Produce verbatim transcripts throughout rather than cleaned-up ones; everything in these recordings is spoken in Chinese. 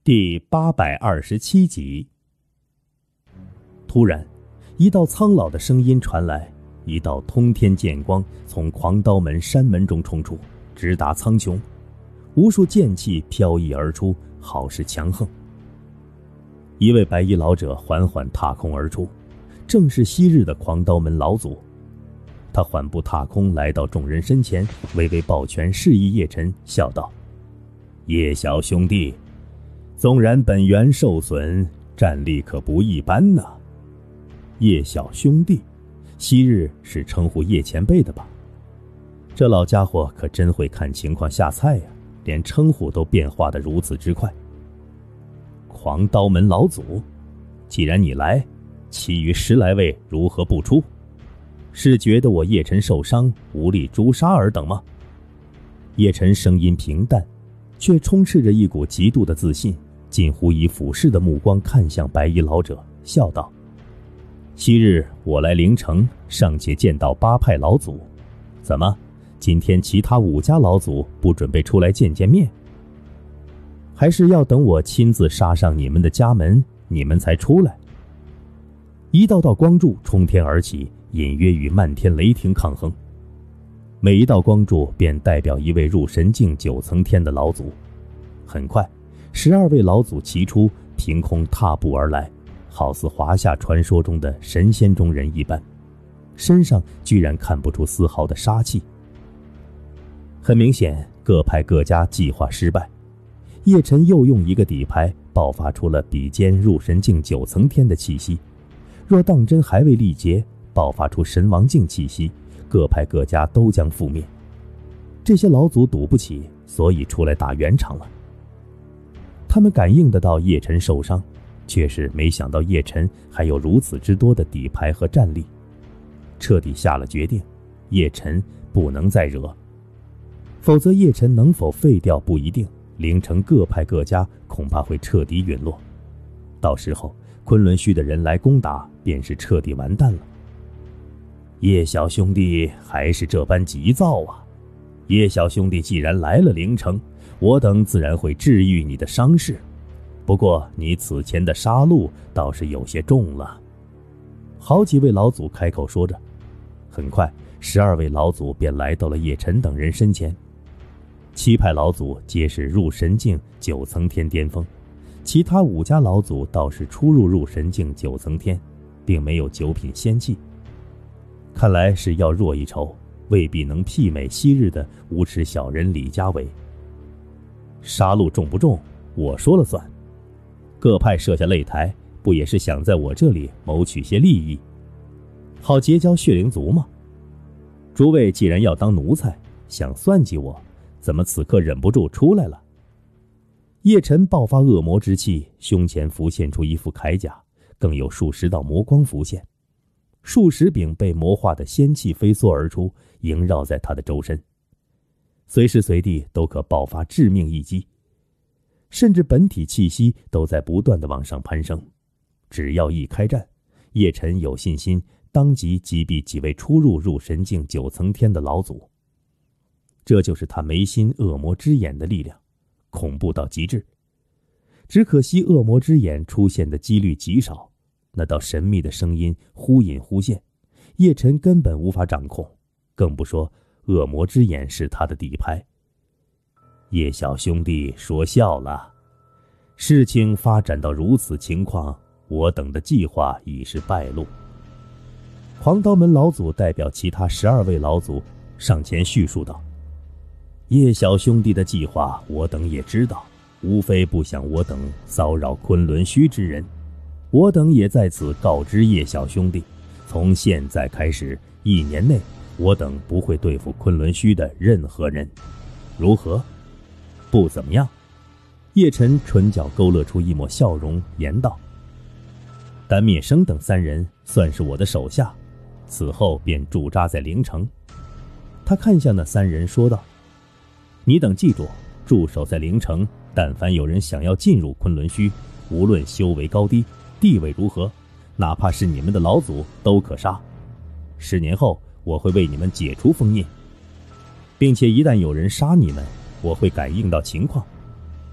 第八百二十七集。突然，一道苍老的声音传来，一道通天剑光从狂刀门山门中冲出，直达苍穹，无数剑气飘逸而出，好是强横。一位白衣老者缓缓踏空而出，正是昔日的狂刀门老祖。他缓步踏空，来到众人身前，微微抱拳示意叶晨，笑道：叶小兄弟，纵然本源受损，战力可不一般呐。叶小兄弟，昔日是称呼叶前辈的吧？这老家伙可真会看情况下菜呀，连称呼都变化得如此之快。狂刀门老祖，既然你来，其余十来位如何不出？是觉得我叶晨受伤，无力诛杀尔等吗？叶晨声音平淡，却充斥着一股极度的自信，近乎以俯视的目光看向白衣老者，笑道：昔日我来灵城，尚且见到八派老祖，怎么今天其他五家老祖不准备出来见见面？还是要等我亲自杀上你们的家门，你们才出来？一道道光柱冲天而起，隐约与漫天雷霆抗衡。每一道光柱便代表一位入神境九层天的老祖。很快，十二位老祖齐出，凭空踏步而来，好似华夏传说中的神仙中人一般，身上居然看不出丝毫的杀气。很明显，各派各家计划失败。叶晨又用一个底牌爆发出了比肩入神境九层天的气息，若当真还未力竭，爆发出神王境气息，各派各家都将覆灭。这些老祖赌不起，所以出来打圆场了。他们感应得到叶晨受伤，却是没想到叶晨还有如此之多的底牌和战力，彻底下了决定，叶晨不能再惹，否则叶晨能否废掉不一定，灵城各派各家恐怕会彻底陨落，到时候昆仑虚的人来攻打，便是彻底完蛋了。叶小兄弟还是这般急躁啊！叶小兄弟既然来了灵城，我等自然会治愈你的伤势，不过你此前的杀戮倒是有些重了。好几位老祖开口说着，很快十二位老祖便来到了叶晨等人身前。七派老祖皆是入神境九层天巅峰，其他五家老祖倒是初入入神境九层天，并没有九品仙气，看来是要弱一筹，未必能媲美昔日的无耻小人李家伟。杀戮重不重，我说了算。各派设下擂台，不也是想在我这里谋取些利益，好结交血灵族吗？诸位既然要当奴才，想算计我，怎么此刻忍不住出来了？叶晨爆发恶魔之气，胸前浮现出一副铠甲，更有数十道魔光浮现，数十柄被魔化的仙气飞梭而出，萦绕在他的周身，随时随地都可爆发致命一击，甚至本体气息都在不断地往上攀升。只要一开战，叶晨有信心当即击毙几位初入入神境九层天的老祖。这就是他眉心恶魔之眼的力量，恐怖到极致。只可惜恶魔之眼出现的几率极少，那道神秘的声音忽隐忽现，叶晨根本无法掌控，更不说恶魔之眼是他的底牌。叶小兄弟说笑了，事情发展到如此情况，我等的计划已是败露。狂刀门老祖代表其他十二位老祖上前叙述道：叶小兄弟的计划我等也知道，无非不想我等骚扰昆仑虚之人，我等也在此告知叶小兄弟，从现在开始一年内，我等不会对付昆仑虚的任何人，如何？不怎么样？叶晨唇角勾勒出一抹笑容，言道：丹灭生等三人算是我的手下，此后便驻扎在灵城。他看向那三人说道：你等记住，驻守在灵城，但凡有人想要进入昆仑虚，无论修为高低，地位如何，哪怕是你们的老祖都可杀。十年后我会为你们解除封印，并且一旦有人杀你们，我会感应到情况。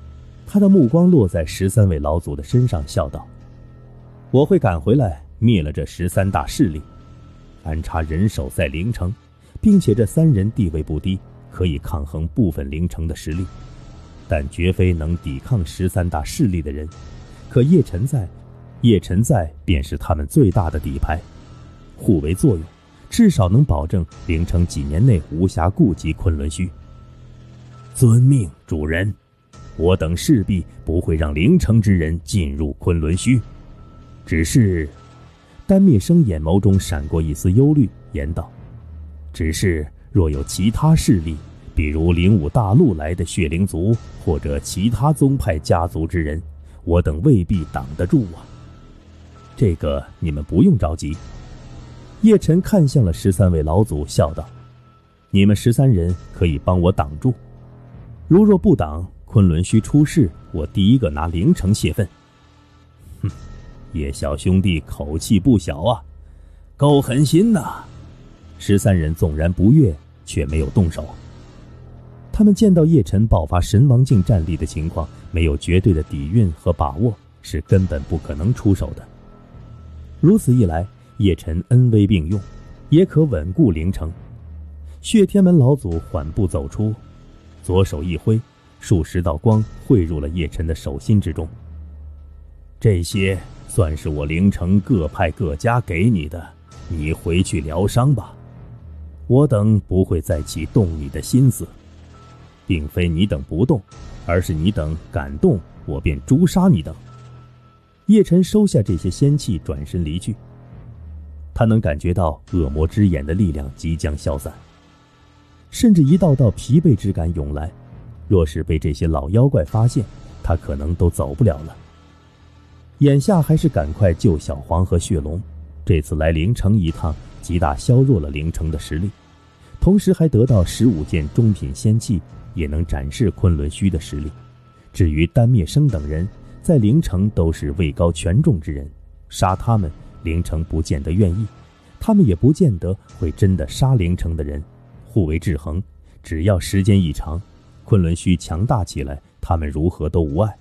他的目光落在十三位老祖的身上，笑道：我会赶回来灭了这十三大势力，安插人手在灵城，并且这三人地位不低，可以抗衡部分灵城的实力，但绝非能抵抗十三大势力的人。可叶晨在，叶晨在便是他们最大的底牌，互为作用，至少能保证灵城几年内无暇顾及昆仑虚。遵命，主人，我等势必不会让灵城之人进入昆仑虚。只是，丹灭生眼眸中闪过一丝忧虑，言道：只是若有其他势力，比如灵武大陆来的血灵族，或者其他宗派家族之人，我等未必挡得住啊。这个你们不用着急。叶晨看向了十三位老祖，笑道：你们十三人可以帮我挡住，如若不挡，昆仑虚出事，我第一个拿灵城泄愤。哼，叶小兄弟口气不小啊，够狠心呐！十三人纵然不悦，却没有动手。他们见到叶晨爆发神王境战力的情况，没有绝对的底蕴和把握，是根本不可能出手的。如此一来，叶晨恩威并用，也可稳固灵城。血天门老祖缓步走出，左手一挥，数十道光汇入了叶晨的手心之中。这些算是我灵城各派各家给你的，你回去疗伤吧。我等不会再起动你的心思，并非你等不动，而是你等敢动，我便诛杀你等。叶晨收下这些仙气，转身离去。他能感觉到恶魔之眼的力量即将消散，甚至一道道疲惫之感涌来。若是被这些老妖怪发现，他可能都走不了了。眼下还是赶快救小黄和血龙，这次来灵城一趟，极大削弱了灵城的实力，同时还得到十五件中品仙器，也能展示昆仑虚的实力。至于丹灭生等人，在灵城都是位高权重之人，杀他们灵城不见得愿意，他们也不见得会真的杀灵城的人，互为制衡。只要时间一长，昆仑虚强大起来，他们如何都无碍。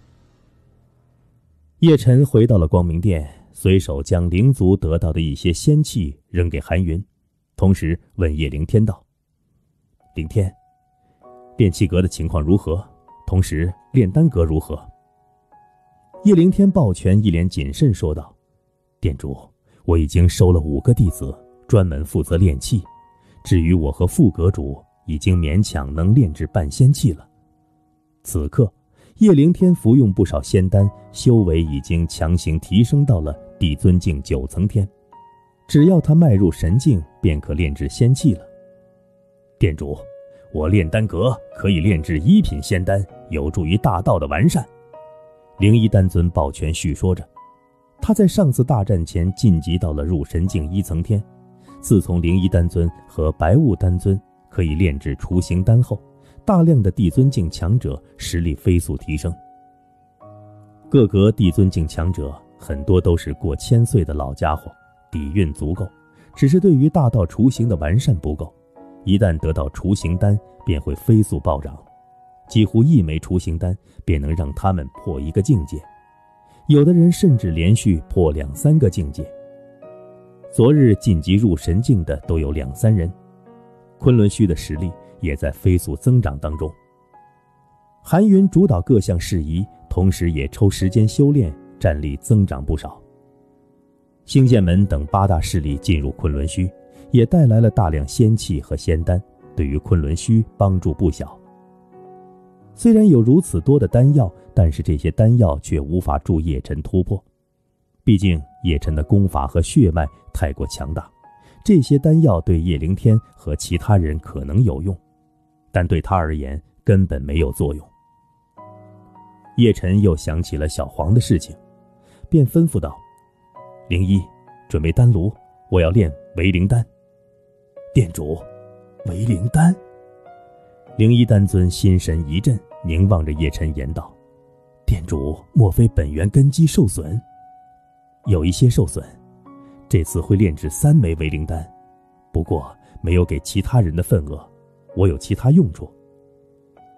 叶晨回到了光明殿，随手将灵族得到的一些仙气扔给韩云，同时问叶灵天道：灵天，炼气阁的情况如何？同时炼丹阁如何？叶灵天抱拳，一脸谨慎说道：店主，我已经收了五个弟子，专门负责炼气。至于我和副阁主，已经勉强能炼制半仙气了。此刻叶灵天服用不少仙丹，修为已经强行提升到了帝尊境九层天，只要他迈入神境，便可炼制仙气了。店主，我炼丹阁可以炼制一品仙丹，有助于大道的完善。灵一丹尊抱拳叙说着，他在上次大战前晋级到了入神境一层天。自从灵一丹尊和白雾丹尊可以炼制雏形丹后，大量的帝尊境强者实力飞速提升。各个帝尊境强者很多都是过千岁的老家伙，底蕴足够，只是对于大道雏形的完善不够。一旦得到雏形丹，便会飞速暴涨，几乎一枚雏形丹便能让他们破一个境界，有的人甚至连续破两三个境界。昨日晋级入神境的都有两三人，昆仑虚的实力也在飞速增长当中。韩云主导各项事宜，同时也抽时间修炼，战力增长不少。星剑门等八大势力进入昆仑虚，也带来了大量仙气和仙丹，对于昆仑虚帮助不小。虽然有如此多的丹药，但是这些丹药却无法助叶晨突破，毕竟叶晨的功法和血脉太过强大，这些丹药对叶灵天和其他人可能有用，但对他而言根本没有作用。叶晨又想起了小黄的事情，便吩咐道：灵一，准备丹炉，我要炼维灵丹。店主，维灵丹？灵一丹尊心神一震，凝望着叶晨言道：店主莫非本源根基受损？有一些受损，这次会炼制三枚维灵丹，不过没有给其他人的份额，我有其他用处。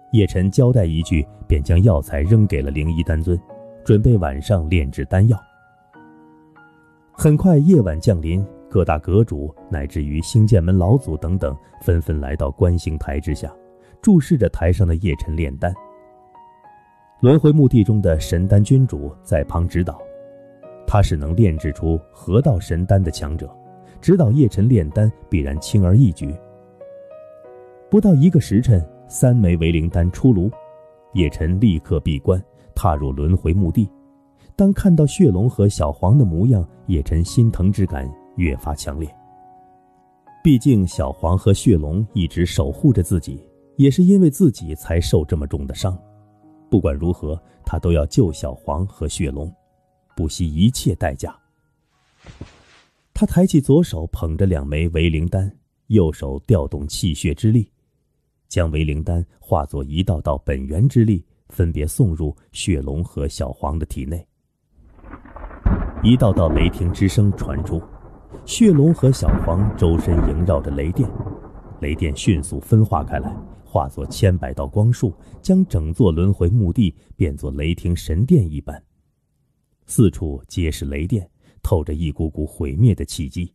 叶晨交代一句，便将药材扔给了灵医丹尊，准备晚上炼制丹药。很快夜晚降临，各大阁主乃至于兴建门老祖等等纷纷来到观星台之下，注视着台上的叶晨炼丹。轮回墓地中的神丹君主在旁指导，他是能炼制出河道神丹的强者，指导叶晨炼丹必然轻而易举。不到一个时辰，三枚为灵丹出炉，叶晨立刻闭关，踏入轮回墓地。当看到血龙和小黄的模样，叶晨心疼之感越发强烈。毕竟小黄和血龙一直守护着自己，也是因为自己才受这么重的伤。不管如何，他都要救小黄和血龙，不惜一切代价。他抬起左手捧着两枚为灵丹，右手调动气血之力，将为灵丹化作一道道本源之力，分别送入血龙和小黄的体内。一道道雷霆之声传出，血龙和小黄周身萦绕着雷电，雷电迅速分化开来，化作千百道光束，将整座轮回墓地变作雷霆神殿一般。四处皆是雷电，透着一股股毁灭的气机。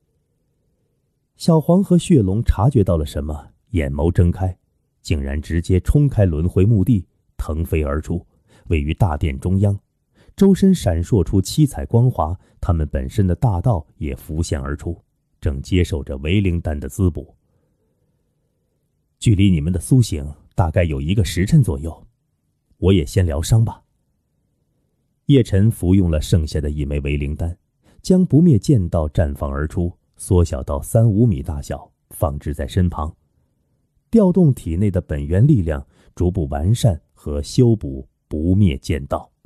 小黄和血龙察觉到了什么，眼眸睁开，竟然直接冲开轮回墓地，腾飞而出，位于大殿中央，周身闪烁出七彩光华，他们本身的大道也浮现而出，正接受着为灵丹的滋补。距离你们的苏醒大概有一个时辰左右，我也先疗伤吧。叶晨服用了剩下的一枚为灵丹，将不灭剑道绽放而出，缩小到三五米大小，放置在身旁，调动体内的本源力量，逐步完善和修补不灭剑道。